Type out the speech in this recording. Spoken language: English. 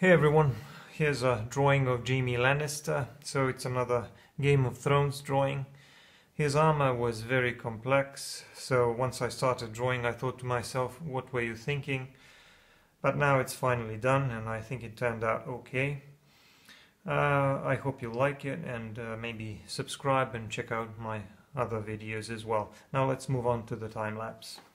Hey everyone, here's a drawing of Jaime Lannister. So it's another Game of Thrones drawing. His armor was very complex, so once I started drawing I thought to myself, what were you thinking? But now it's finally done and I think it turned out okay. I hope you like it and maybe subscribe and check out my other videos as well. Now let's move on to the time lapse.